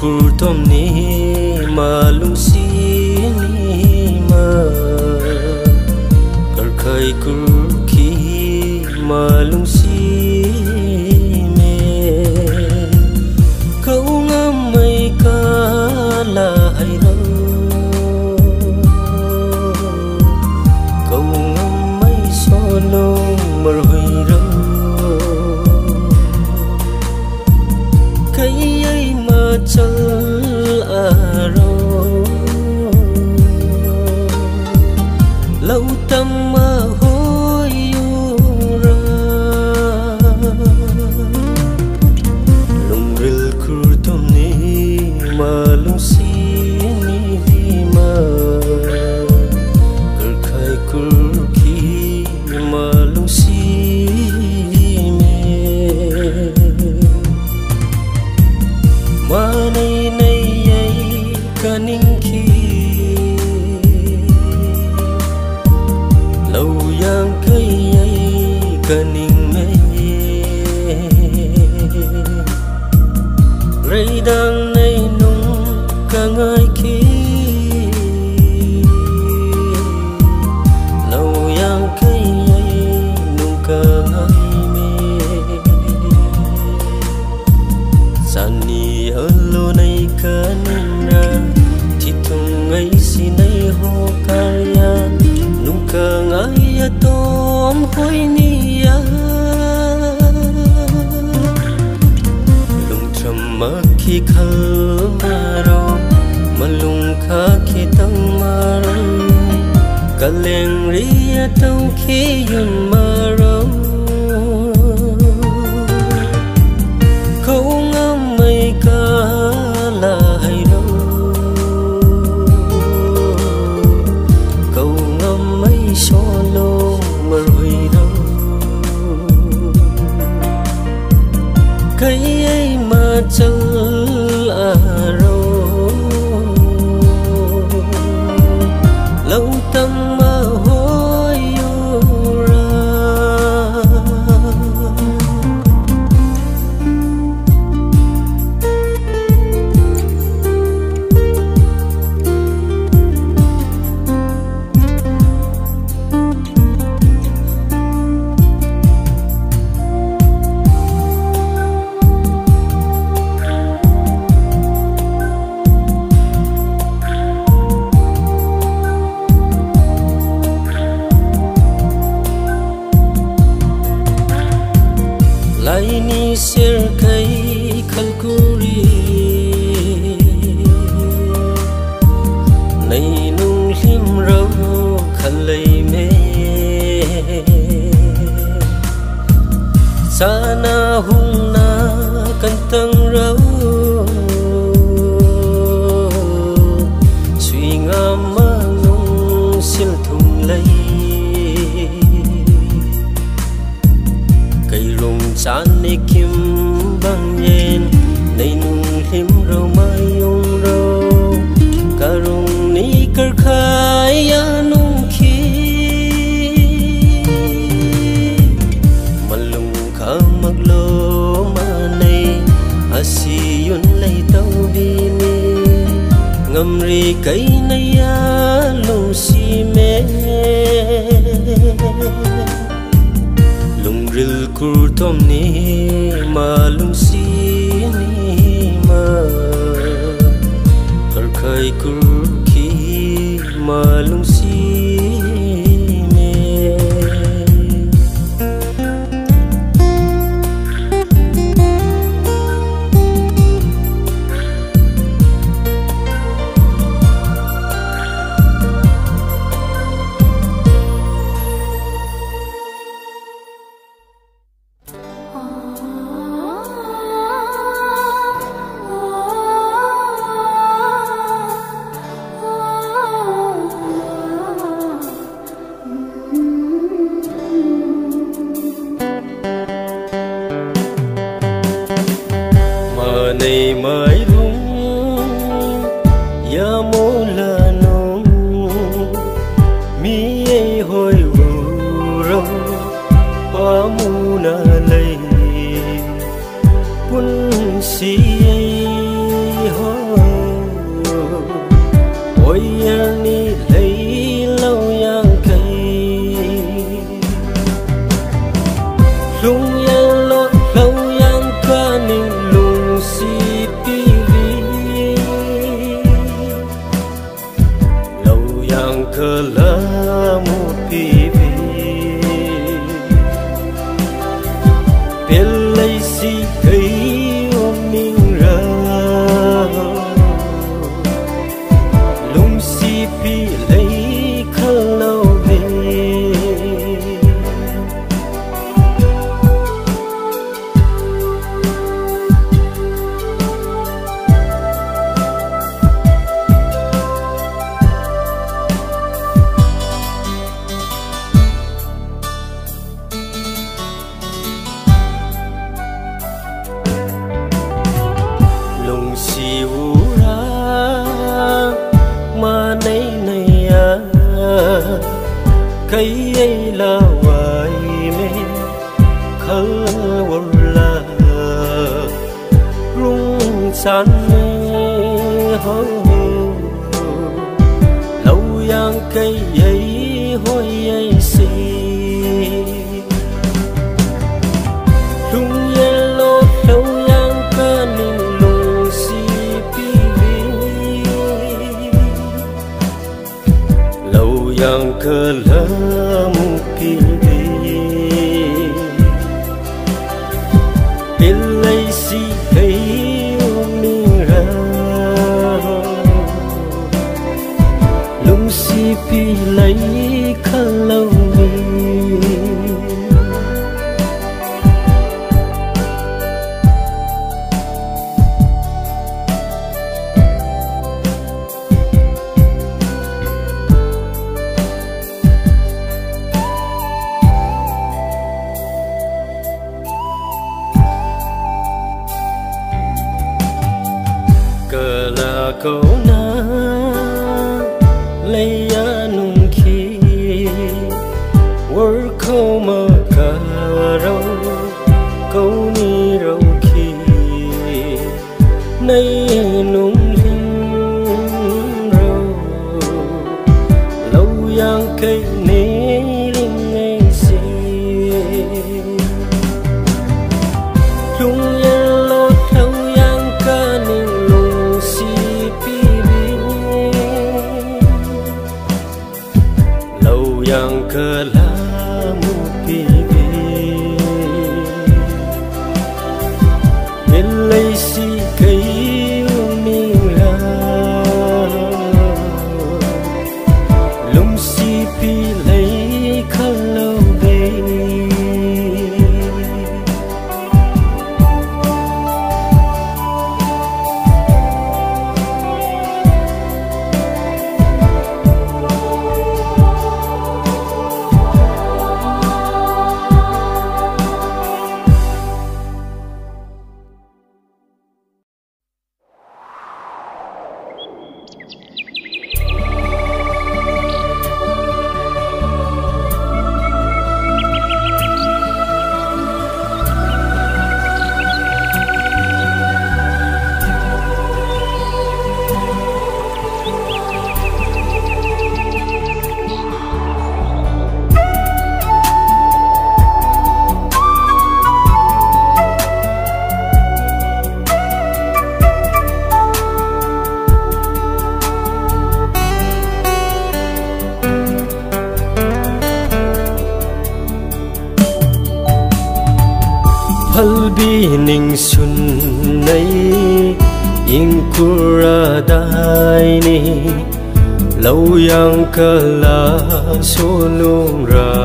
kurtom ni malung sini ma karkai kurki malung si me kau ngamai kala ai ro kau ngamai solo marhui ro chal aro lâu tâm mà hối ra lung ril kur tom ni mà lung si ni ma kar khai kur ki mà lung si ma nay nay ay kaning ki lâu yang kay ay kaning may ray dang nay nung kangay ki lâu yang kay ay nung kangay sani alo nay kanina titung ngay sinay ho kaya nung kangaya tom hoy niya lung tramaki kalmaro malung kaki tang maro kaleng riya tau kiyun maro kala ai ro kau ngamai solo marhui ro kai ai ma chal aro lâu tâm ma hoi ra laini ser kai khalkuri nay nung him ro khalai me sana hung na kan tang ro suy ngam ma nung sil thung lai chan ni kim bang yen nay nung him ro mai yung ro karung ni kar khai ya nung khi malung kha maglo ma nay asi yun lay tau bi ni ngam ri kai nay ya lu si me lung ril kur tom ni ma lung si ni ma kar khai kur ki ma lung si me này mới rung ya mô la nông mi ấy hồi vu rong pa mu na lay pun si ấy xì u ra mà nay à cây ấy là vài mê khơi quần là rung san hơ lâu yang cây ấy hôi ấy xì lung yên lốt lâu yang cơ ninh lung xì pi vi lâu yang cơ lơ mu pi vi bên lấy xì cây mình ra lung xì pi lấy khá lâu câu na lấy nung khi word câu mơ cả rau câu ni rau khi nay nung linh rau lâu yang cây ní linh ngay xì lung yên lót lâu yang ca ninh yang cơ la mu pi vi bên lấy xì cây mình ra lung xì pi lấy khá lâu về Halbi ning sun nay in kura dai ni lâu yang ka la so lung ra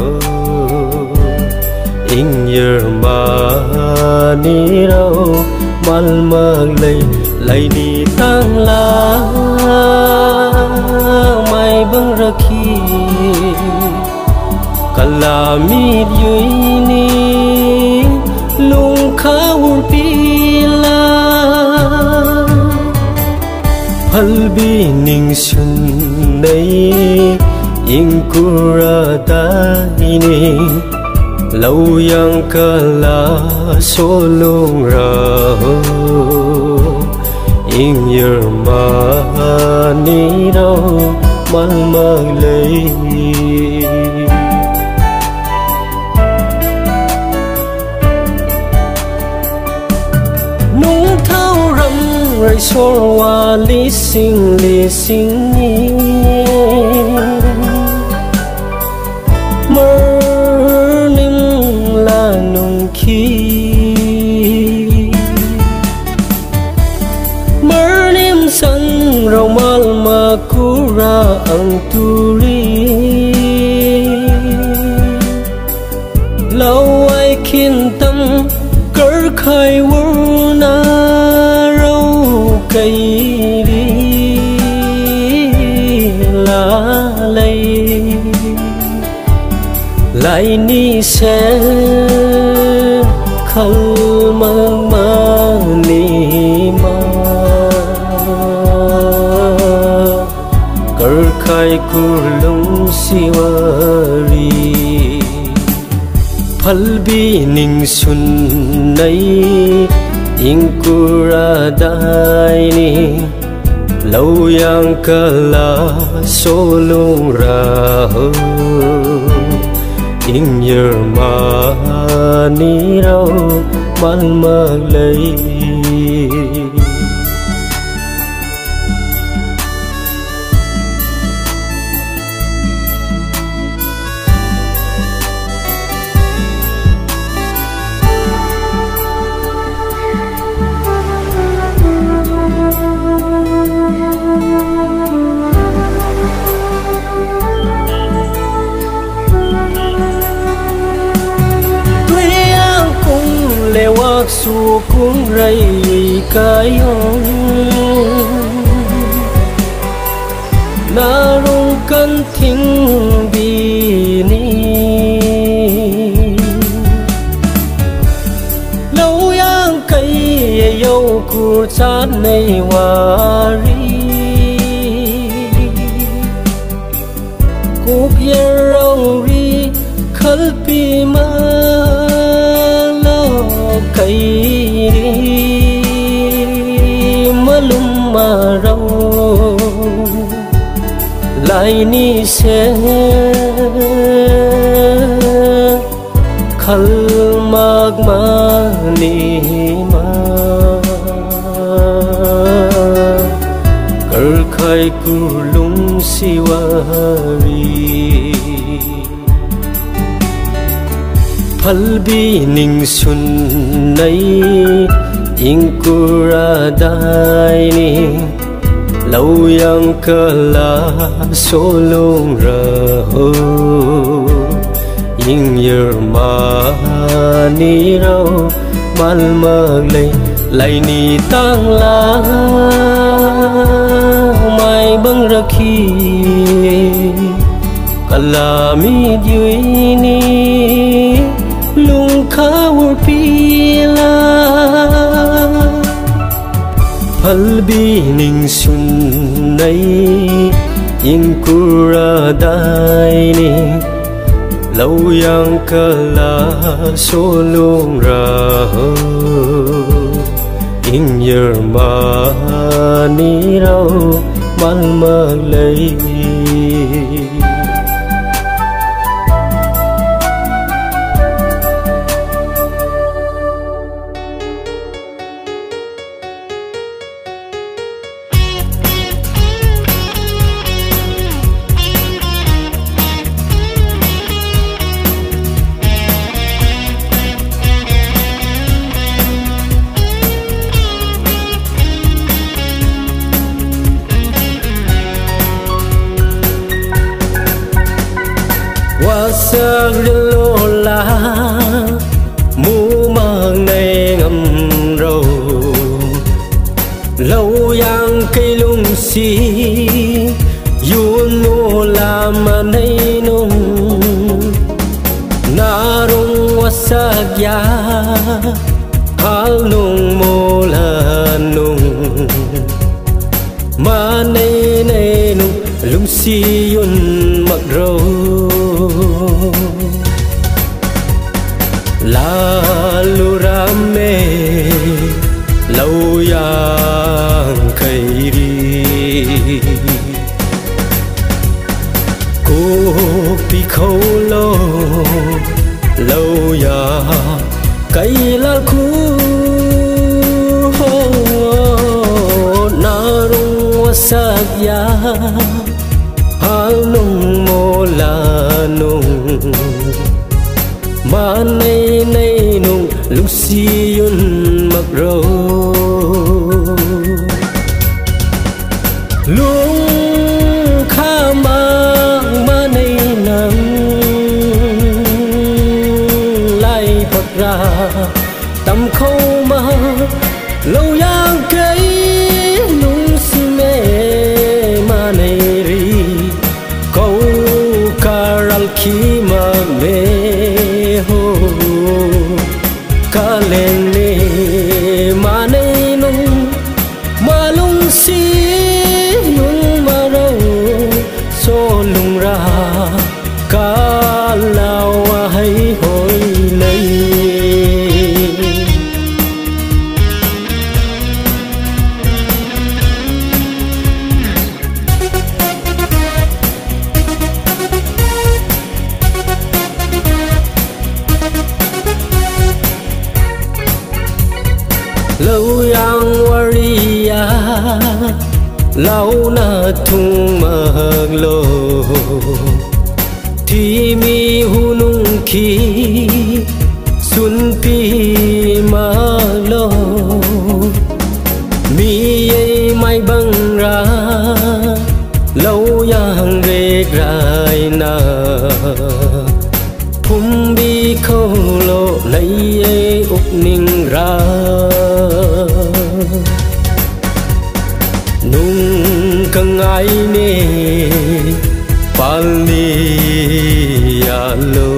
in yer ma ni rau mal mang lay ni tang la mai bang rakhi kala mi yui ni lung khawur pila halbi ning sun nay in kura dai ni lâu yang ka la so lung ra in yer ma ni đâu mal mang lay rồi xô qua lý sinh ni mơ nim là nung khi mơ nim sân rau mal mà cú ra ang turi lâu ai khiến tâm cỡ khai vô na cây đi lá lây lại ni sẽ khăn mang ni mang Phalbi ning sun nay ing kura dai ni lâu yang kala solung ra ing yer ma ni rau mal ma lay su cũng rây cái hông na rung cân thính bì ni lâu yang cây yêu cu chát này hoa ri cuộc yêu rong ri khal pi ma cây malum marau lại ni se khal mag ma ni ma kar khai kulung siwari Phalbi ning sun nay ing kura dai ni lâu yang kala solung ra ing yer ma ni rau mal ma lay ni tang la mai bang rakhi kala mi duy ni lung khawur pila Phalbi ning sun nay ing kura dai ni lâu yang kala solung ra ing yer ma ni rau mal ma lay Wasagrilla mu mang nay ngầm râu lâu yang cây lung si yun mo làm mà nay nung na rung wasagya hal nung mo la nung mà nay nung lung si yun mặc râu lalu rame lâu yang kairi kopi khâu lo lâu ya cây la khu narung wasagya hal nung mo la nung mà nay nung lúc si yun mặc râu lung kha mà nay nắng lại bật ra tầm khâu mà lâu yang cây nung si mê mà nay ri câu karal khi mà mê ho kalene ma lau na thung mang lo thì mi hunung khi xuân pi ma lo mi ấy mai băng ra lâu yang rê rai na phum bi khâu lộ lấy ấy úc ninh ra nung kang ai nê palni alo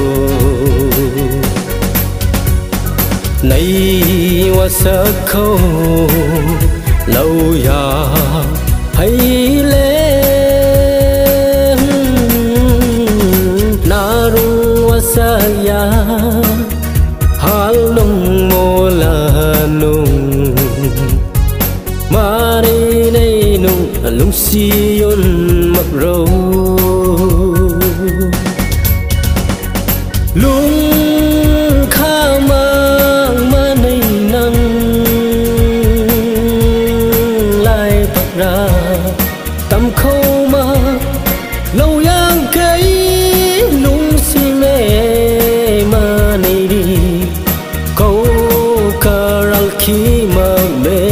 nay wa sa khâu lâu ya hay lên na rung wa sa ya hal nung mo la nung mari nay nung lung si yun mặc râu lung kha mang ma nay nang lai bạc ra tâm khâu ma lâu yang cây lung si mê ma nay đi câu ca răng khi mà mê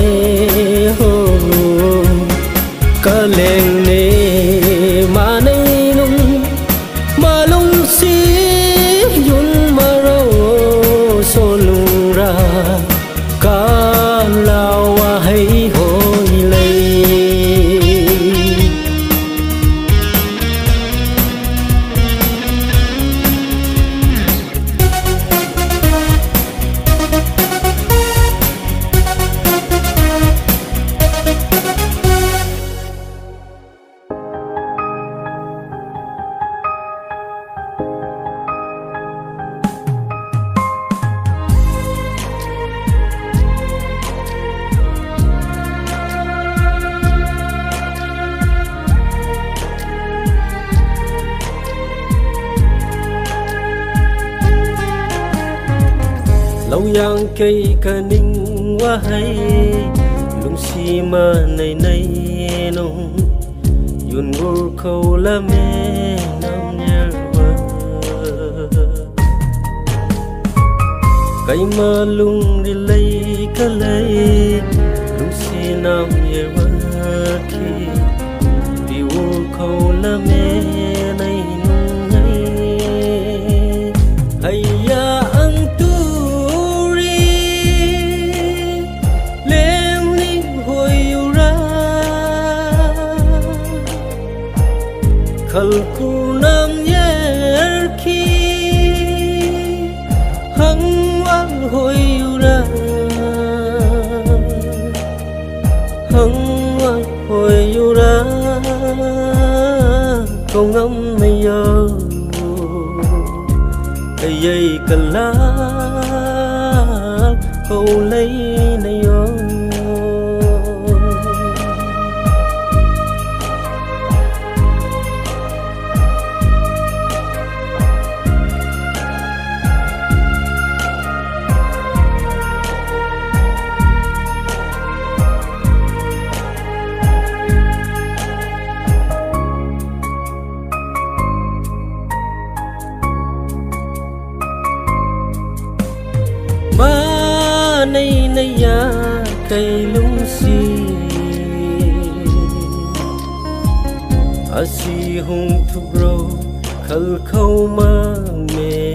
ka leng ne ma nei nung ma lung si yun ma ro so lung ra ka lao wa hay hoi lei lâu yang cây ca ninh wa hay lung si ma này này nung yun gur khâu la me nam nhar wa cây ma lung đi lấy ca lấy lung si nam nhar wa khi đi gur khâu la me này nung hay ya khal ku nam yer khi hang wang hoi ra hang wang hoi ra câu ngắm mây giờ ai dây cả lá câu lấy này yo ma nay nay ya cây lung si asi hung thuk ro khal khâu ma me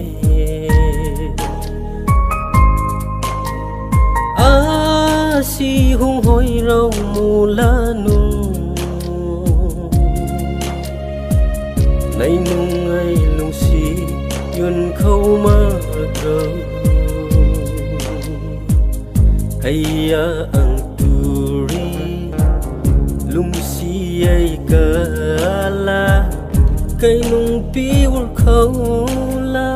asi hung hoi rau mu la nung nay nung ai lung si yun khâu ma ro hay ang turi lung si ay ka la kay nung pi ur khâu la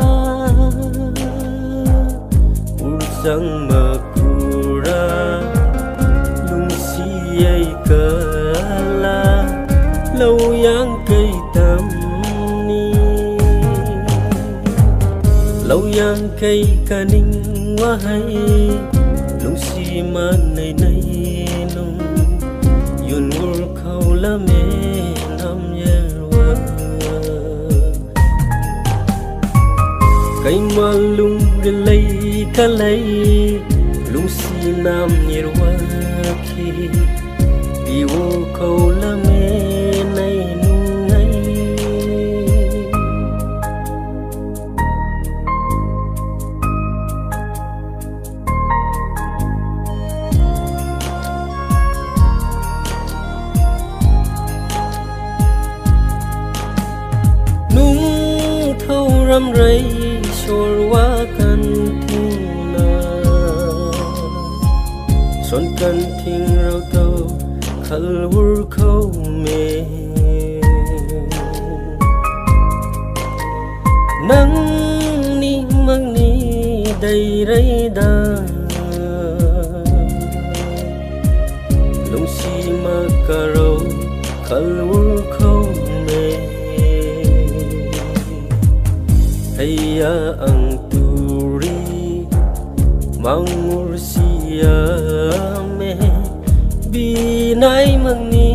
ur sang makura lung si ay ka la lâu yang kay tam ni lâu yang kay kaning wa hay lung si ma này này nung yun gur cả lấy lung si nam nhiệt hoa khi vì vô khâu là mê này nung ngay nung thâu râm rây xor quá căn thiên na son căn thiên rau tàu khal vur khâu mê nắng ni mang ni đầy rây đà lung si ma caro khal vur khâu mê hay ang turi mang mursia me binay magni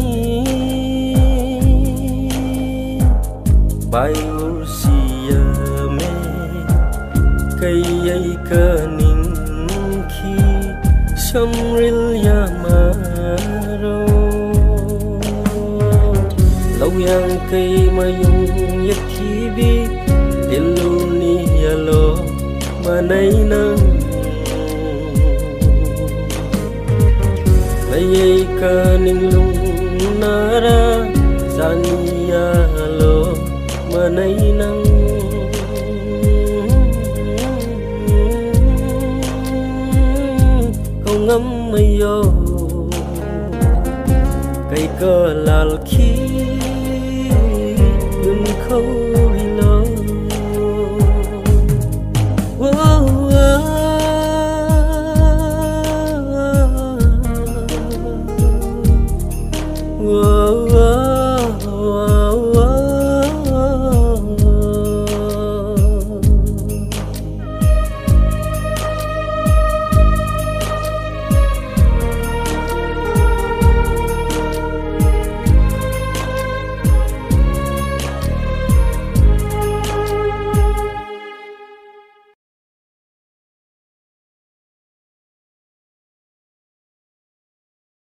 bay mursia me kay ay kaning khi samril yamaro lâu yang kay mayung yakibi diluni yalo manay nang ayay kaning lung nara zaniya lo manay nang kau ngắm mayo kay ka lal khi dun khâu